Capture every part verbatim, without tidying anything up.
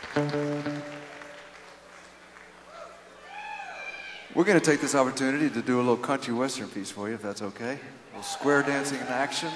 We're going to take this opportunity to do a little country western piece for you, if that's okay. A little square dancing in action.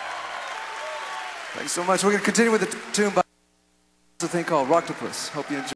Thanks so much. We're going to continue with the tune by a thing called Rocktopus. Hope you enjoy.